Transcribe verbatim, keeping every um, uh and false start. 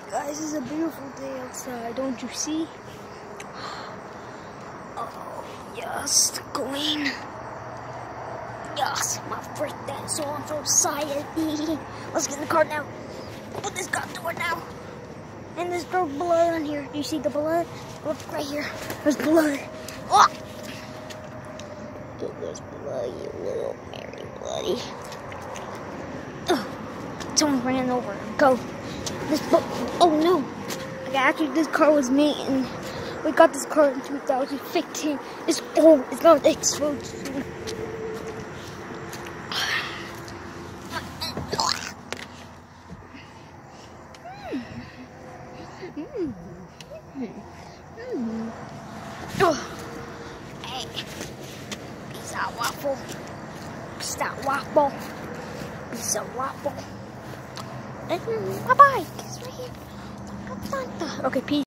Guys, it's a beautiful day outside, don't you see? Oh, yes, the gleam. Yes, my birthday, so I'm so excited. Let's get in the car now. Open this car door now. And there's no blood on here. Do you see the blood? Look right here. There's blood. Oh! There's blood, you little Mary Bloody. Oh, someone ran over. Go. This book. Oh no. Okay, actually, this car was made and we got this car in two thousand fifteen. It's old. It's not explode soon. Mm. Mm. Mm. Oh. Hey, pizza waffle. Pizza waffle. Pizza waffle. Bye bye. Kiss right here. Okay, peace.